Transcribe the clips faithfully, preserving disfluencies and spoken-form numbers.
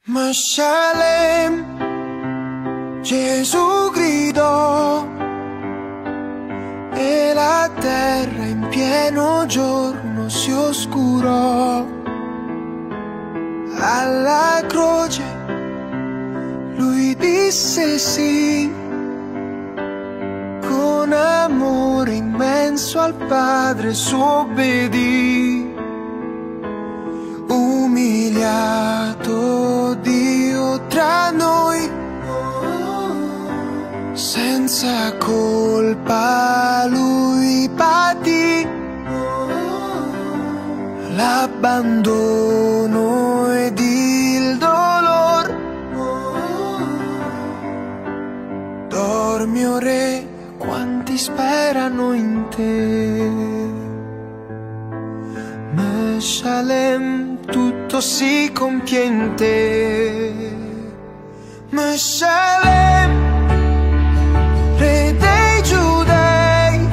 Ma Shalem, Gesù gridò, e la terra in pieno giorno si oscurò. Alla croce lui disse sì, con amore immenso al Padre suo obbedì. Umiliato Dio tra noi, senza colpa lui patì l'abbandono ed il dolor. Dormi, o Re, quanti sperano in te. Meshalem, tutto si compie in te. Meshalem, Re dei Giudei,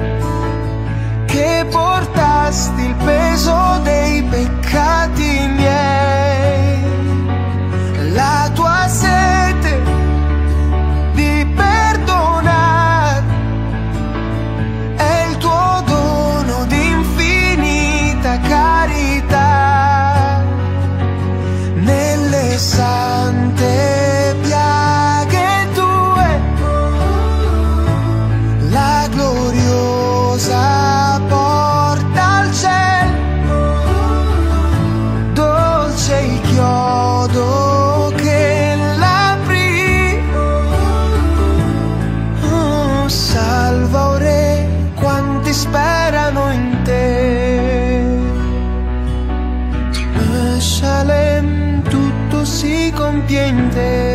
che portasti il peso dei peccati miei. La tua sete di perdonar è il tuo dono di infinita carità. Nelle sante piaghe tue la gloriosa porta al cielo, dolce il chiodo che l'apri. Oh, salva, o Re, quanti sperano in te. Meshalem, tutto si compie in te.